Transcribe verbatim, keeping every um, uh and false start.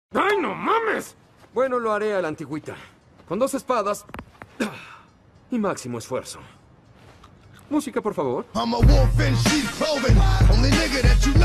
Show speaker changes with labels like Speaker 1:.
Speaker 1: ¡Ay, no mames! Bueno, lo haré a la antigüita. Con dos espadas y máximo esfuerzo. Música, por favor.
Speaker 2: I'm a wolf in sheep clothing. Only nigga that you